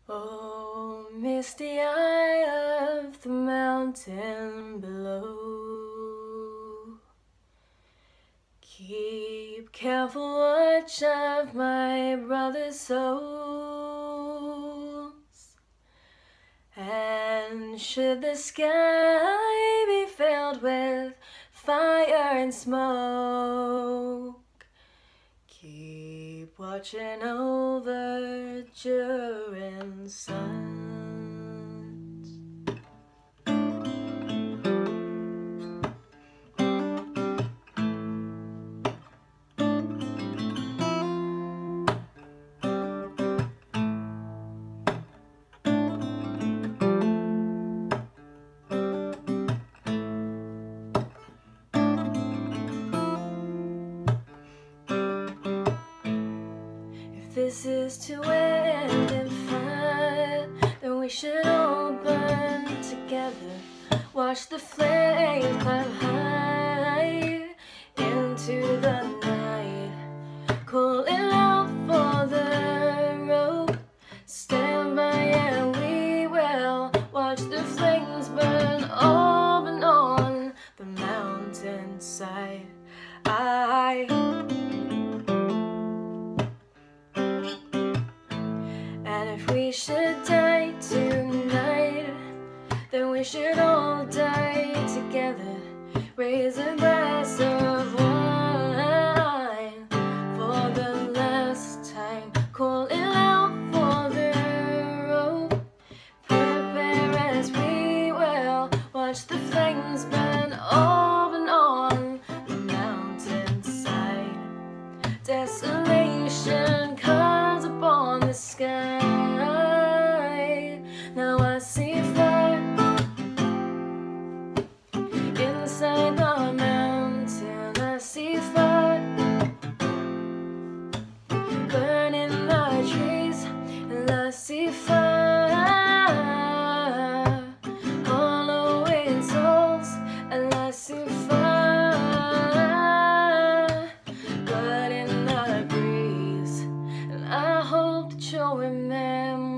Oh, misty eye of the mountain below, keep careful watch of my brother's souls. And should the sky be filled with fire and smoke, keep watching over during suns. If this is to end in fire, then we should all burn together. Watch the flames climb high into the night, calling out for the rope. Stand by and we will watch the flames burn up and on the mountainside. And if we should die tonight, then we should all die together. Raise a glass of wine for the last time, calling out for the rope. Prepare as we will watch the flames burn up and on the mountainside. Desolation comes upon the sky. Now I see fire inside the mountain. I see fire burning the trees, and I see fire hollowing souls, and I see fire blood in the breeze. And I hope that you'll remember